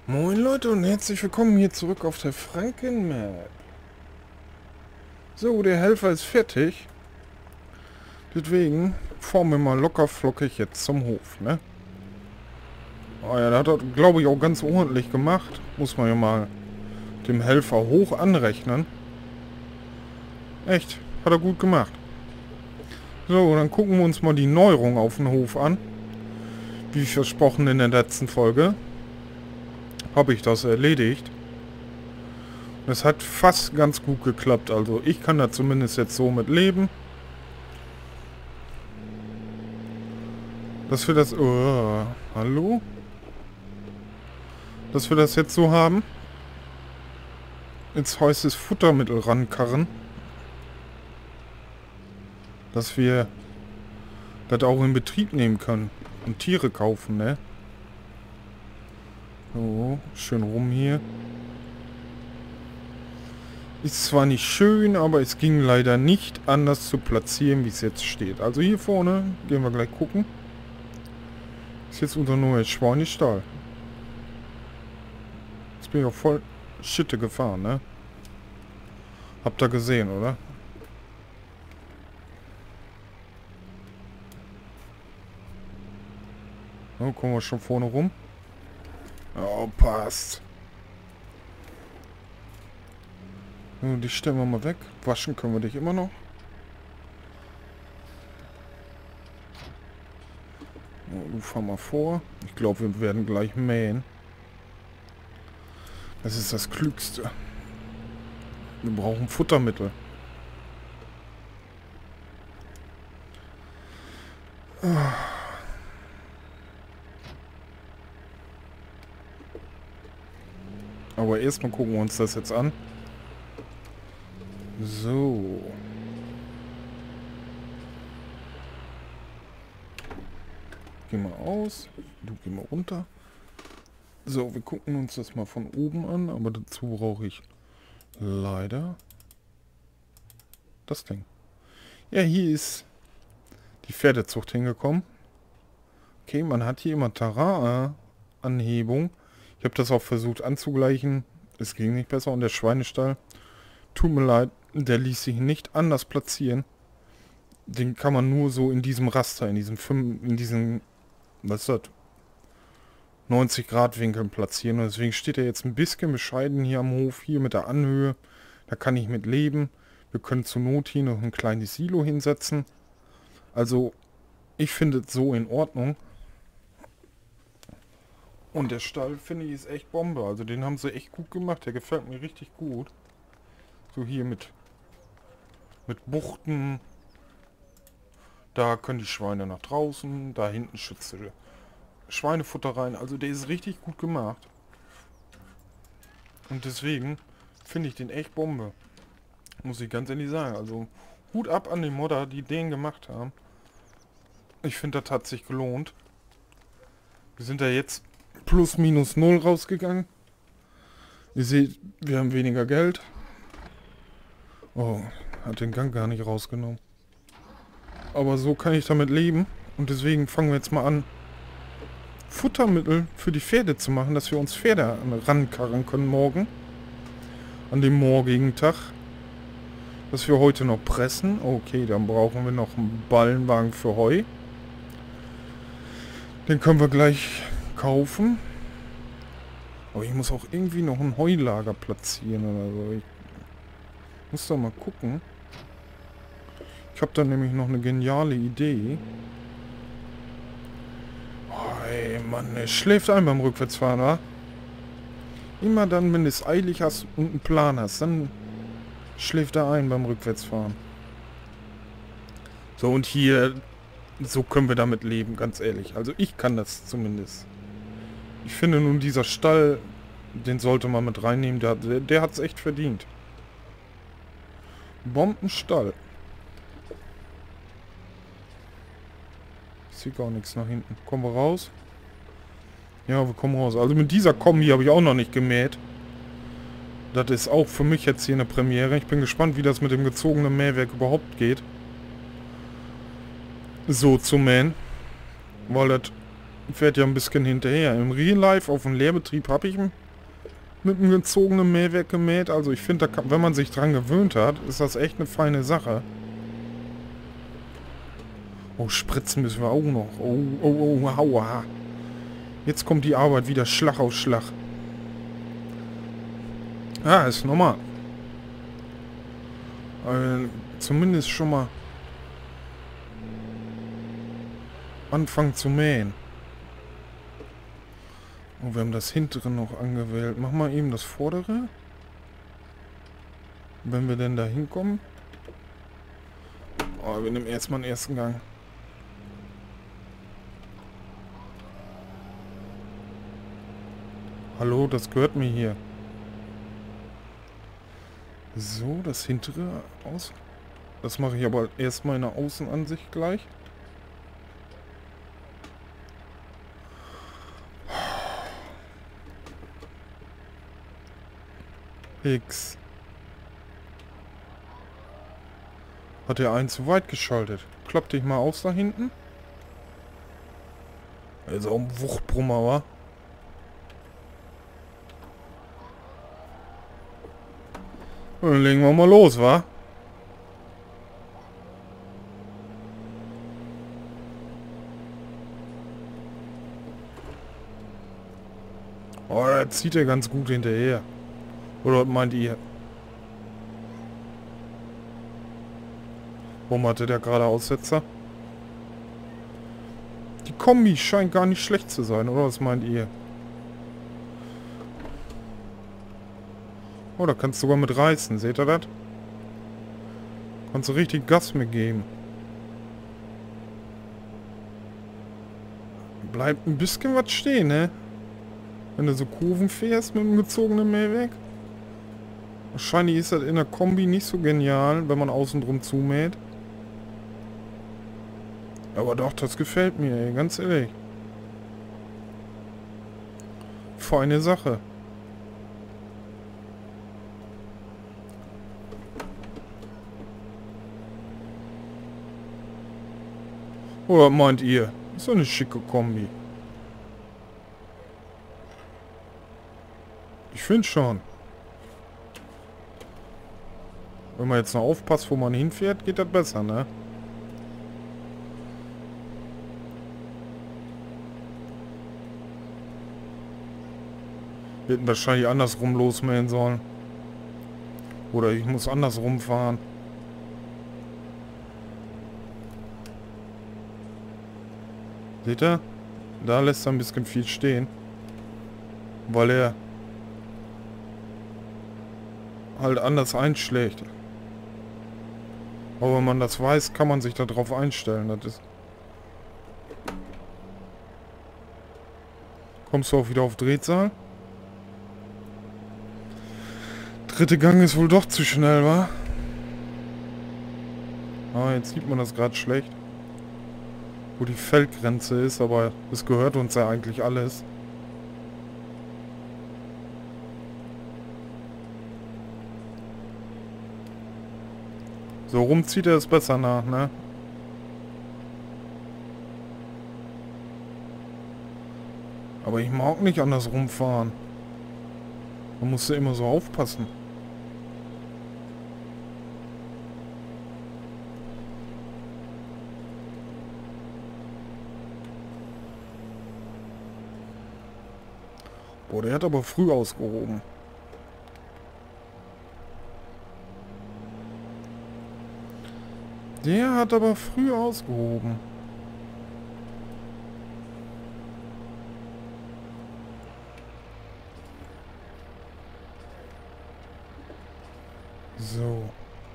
Moin Leute und herzlich willkommen hier zurück auf der Franken-Map. So, der Helfer ist fertig. Deswegen fahren wir mal locker flockig jetzt zum Hof, ne? Oh ja, der hat das, glaube ich, auch ganz ordentlich gemacht. Muss man ja mal dem Helfer hoch anrechnen. Echt, hat er gut gemacht. So, dann gucken wir uns mal die Neuerung auf den Hof an. Wie versprochen in der letzten Folge habe ich das erledigt. Es hat fast ganz gut geklappt. Also ich kann da zumindest jetzt so mit leben. Dass wir das... Oh, hallo? Dass wir das jetzt so haben. Jetzt heißt es Futtermittel rankarren. Dass wir das auch in Betrieb nehmen können. Und Tiere kaufen, ne? So, schön rum hier. Ist zwar nicht schön, aber es ging leider nicht anders zu platzieren, wie es jetzt steht. Also hier vorne, gehen wir gleich gucken. Ist jetzt unser neuer Schweinestall. Jetzt bin ich auch voll Schitte gefahren, ne? Habt ihr gesehen, oder? So, kommen wir schon vorne rum. Oh, passt. So, die stellen wir mal weg. Waschen können wir dich immer noch. So, du fahr mal vor. Ich glaube, wir werden gleich mähen. Das ist das Klügste. Wir brauchen Futtermittel. Aber erstmal gucken wir uns das jetzt an. So. Geh mal aus. Du geh mal runter. So, wir gucken uns das mal von oben an. Aber dazu brauche ich leider das Ding. Ja, hier ist die Pferdezucht hingekommen. Okay, man hat hier immer Terrain-Anhebung. Ich habe das auch versucht anzugleichen. Es ging nicht besser. Und der Schweinestall, tut mir leid, der ließ sich nicht anders platzieren. Den kann man nur so in diesem Raster, in diesem, was ist das? 90 Grad Winkeln platzieren. Und deswegen steht er jetzt ein bisschen bescheiden hier am Hof, hier mit der Anhöhe. Da kann ich mit leben. Wir können zur Not hier noch ein kleines Silo hinsetzen. Also, ich finde es so in Ordnung. Und der Stall, finde ich, ist echt Bombe. Also den haben sie echt gut gemacht. Der gefällt mir richtig gut. So hier mit Buchten. Da können die Schweine nach draußen. Da hinten schützt der Schweinefutter rein. Also der ist richtig gut gemacht. Und deswegen finde ich den echt Bombe. Muss ich ganz ehrlich sagen. Also Hut ab an die Modder, die den gemacht haben. Ich finde, das hat sich gelohnt. Wir sind da jetzt plus minus null rausgegangen. Ihr seht, wir haben weniger Geld. Oh, hat den Gang gar nicht rausgenommen. Aber so kann ich damit leben. Und deswegen fangen wir jetzt mal an, Futtermittel für die Pferde zu machen, dass wir uns Pferde rankarren können morgen. An dem morgigen Tag. Dass wir heute noch pressen. Okay, dann brauchen wir noch einen Ballenwagen für Heu. Den können wir gleich kaufen. Aber ich muss auch irgendwie noch ein Heulager platzieren oder so. Ich muss doch mal gucken. Ich habe da nämlich noch eine geniale Idee. Oh, ey, Mann, es schläft ein beim Rückwärtsfahren, wa? Immer dann, wenn du es eilig hast und einen Plan hast, dann schläft er ein beim Rückwärtsfahren. So, und hier, so können wir damit leben, ganz ehrlich. Also ich kann das zumindest. Ich finde nun, dieser Stall, den sollte man mit reinnehmen, der hat es echt verdient. Bombenstall. Ich sehe gar nichts nach hinten. Kommen wir raus? Ja, wir kommen raus. Also mit dieser Kombi habe ich auch noch nicht gemäht. Das ist auch für mich jetzt hier eine Premiere. Ich bin gespannt, wie das mit dem gezogenen Mähwerk überhaupt geht. So zu mähen. Weil das Fährt ja ein bisschen hinterher. Im Real Life auf dem Lehrbetrieb habe ich mit einem gezogenen Mähwerk gemäht. Also ich finde, wenn man sich dran gewöhnt hat, ist das echt eine feine Sache. Oh, spritzen müssen wir auch noch. Oh, oh, oh, aua. Jetzt kommt die Arbeit wieder Schlag auf Schlag. Ja, ist normal. Zumindest schon mal anfangen zu mähen. Oh, wir haben das hintere noch angewählt. Mach mal eben das vordere. Wenn wir denn da hinkommen. Oh, wir nehmen erstmal den ersten Gang. Hallo, das gehört mir hier. So, das hintere aus. Das mache ich aber erstmal in der Außenansicht gleich. X. Hat der einen zu weit geschaltet. Klopp dich mal aus da hinten. Also auch ein Wuchtbrummer, wa? Dann legen wir mal los, wa? Oh, da zieht er ganz gut hinterher. Oder was meint ihr? Warum hatte der gerade Aussetzer? Die Kombi scheint gar nicht schlecht zu sein, oder was meint ihr? Oh, da kannst du sogar mit reißen, seht ihr das? Kannst du richtig Gas mitgeben. Bleibt ein bisschen was stehen, ne? Wenn du so Kurven fährst mit dem gezogenen Mähwerk. Wahrscheinlich ist das in der Kombi nicht so genial, wenn man außen drum zumäht. Aber doch, das gefällt mir, ey, ganz ehrlich. Feine Sache. Oder meint ihr? Ist doch eine schicke Kombi. Ich finde schon. Wenn man jetzt noch aufpasst, wo man hinfährt, geht das besser, ne? Wir hätten wahrscheinlich andersrum losmähen sollen. Oder ich muss andersrum fahren. Seht ihr? Da lässt er ein bisschen viel stehen. Weil er halt anders einschlägt. Aber wenn man das weiß, kann man sich darauf einstellen. Das ist. Kommst du auch wieder auf Drehzahl? Dritte Gang ist wohl doch zu schnell, wa? Ah, jetzt sieht man das gerade schlecht. Wo die Feldgrenze ist, aber es gehört uns ja eigentlich alles. So rum zieht er es besser nach, ne? Aber ich mag nicht anders rumfahren. Man muss ja immer so aufpassen. Boah, der hat aber früh ausgehoben. Der hat aber früh ausgehoben. So.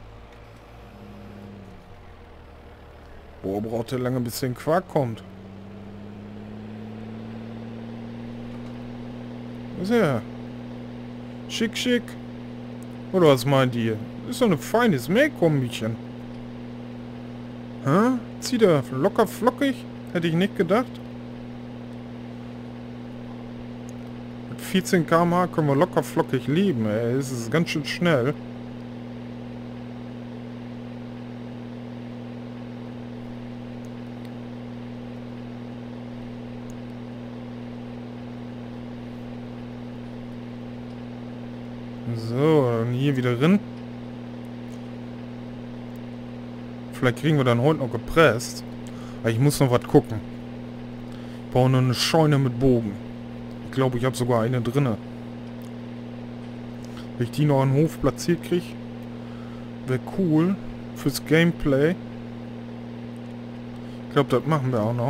Boah, braucht der lange, bis der Quark kommt. Was ist er? Schick, schick. Oder was meint ihr? Ist doch ein feines Mähkombischen. Hä? Zieht er locker flockig? Hätte ich nicht gedacht. Mit 14 km/h können wir locker flockig leben, ey. Es ist ganz schön schnell. So, dann hier wieder drin. Vielleicht kriegen wir dann heute noch gepresst. Aber ich muss noch was gucken. Ich brauche noch eine Scheune mit Bogen. Ich glaube, ich habe sogar eine drinne. Wenn ich die noch an den Hof platziert kriege, wäre cool fürs Gameplay. Ich glaube, das machen wir auch noch.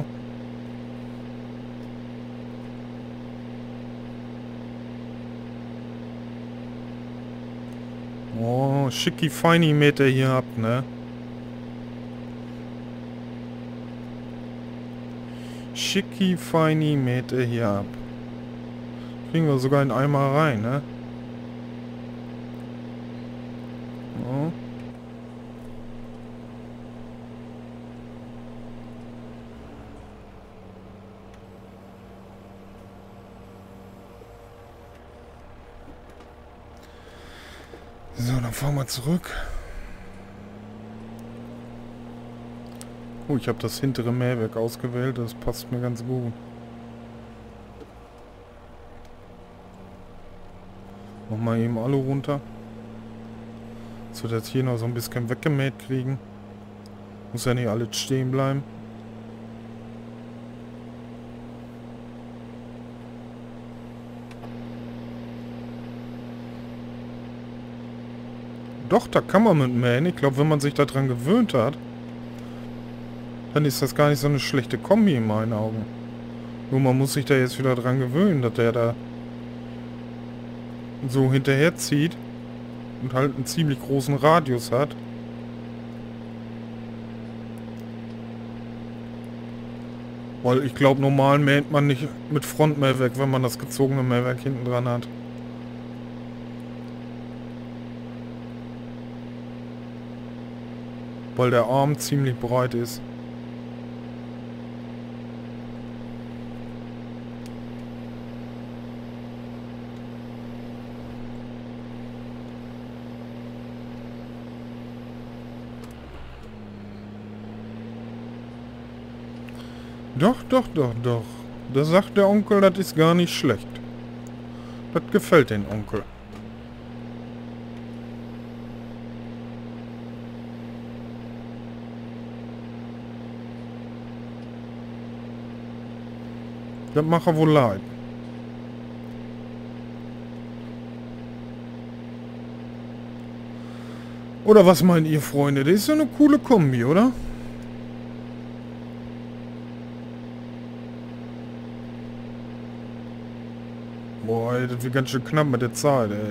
Oh, schicki feini Meter hier ab, ne? Schicki feini Meter hier ab. Kriegen wir sogar in Eimer rein, ne? Oh. So, dann fahren wir zurück. Oh, ich habe das hintere Mähwerk ausgewählt. Das passt mir ganz gut. Nochmal eben Alu runter. So, dass hier noch so ein bisschen weggemäht kriegen. Muss ja nicht alles stehen bleiben. Doch, da kann man mit mähen. Ich glaube, wenn man sich daran gewöhnt hat, dann ist das gar nicht so eine schlechte Kombi in meinen Augen. Nur man muss sich da jetzt wieder dran gewöhnen, dass der da so hinterher zieht und halt einen ziemlich großen Radius hat. Weil ich glaube, normal mäht man nicht mit Frontmähwerk, wenn man das gezogene Mähwerk hinten dran hat. Weil der Arm ziemlich breit ist. Doch, doch, doch, doch. Da sagt der Onkel, das ist gar nicht schlecht. Das gefällt den Onkel. Das macht er wohl leid. Oder was meint ihr, Freunde? Das ist ja eine coole Kombi, oder? Boah, ey, das wird ganz schön knapp mit der Zeit, ey.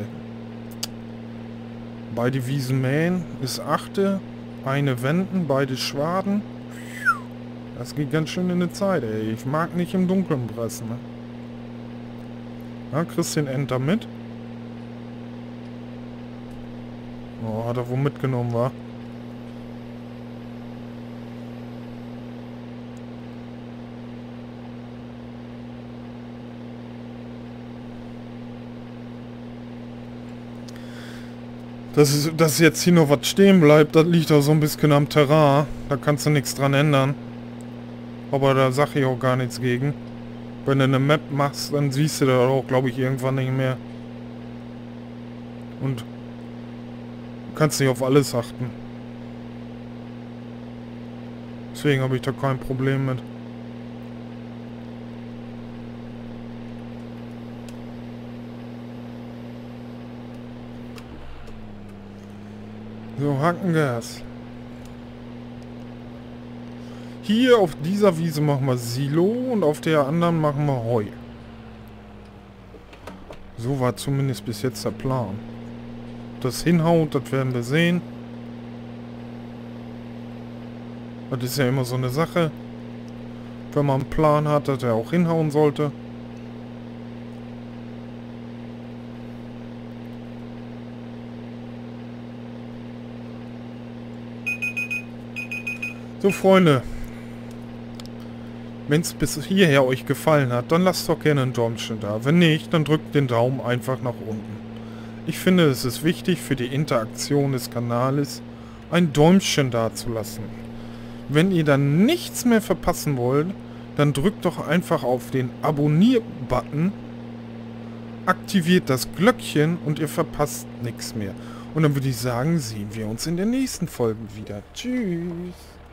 Beide Wiesen mähen ist 8. Eine wenden, beide schwaden. Das geht ganz schön in die Zeit, ey. Ich mag nicht im Dunkeln pressen, ne? Ja, kriegst den Enter mit. Oh, hat er wohl mitgenommen, wa? Dass jetzt hier noch was stehen bleibt, das liegt auch so ein bisschen am Terrain. Da kannst du nichts dran ändern. Aber da sage ich auch gar nichts gegen. Wenn du eine Map machst, dann siehst du da auch, glaube ich, irgendwann nicht mehr. Und du kannst nicht auf alles achten. Deswegen habe ich da kein Problem mit. So, Hackengas. Hier auf dieser Wiese machen wir Silo und auf der anderen machen wir Heu. So war zumindest bis jetzt der Plan. Das hinhaut, das werden wir sehen. Das ist ja immer so eine Sache. Wenn man einen Plan hat, dass er auch hinhauen sollte. So, Freunde. Wenn es bis hierher euch gefallen hat, dann lasst doch gerne ein Däumchen da. Wenn nicht, dann drückt den Daumen einfach nach unten. Ich finde, es ist wichtig für die Interaktion des Kanals, ein Däumchen da zu lassen. Wenn ihr dann nichts mehr verpassen wollt, dann drückt doch einfach auf den Abonnier-Button aktiviert das Glöckchen und ihr verpasst nichts mehr. Und dann würde ich sagen, sehen wir uns in der nächsten Folge wieder. Tschüss.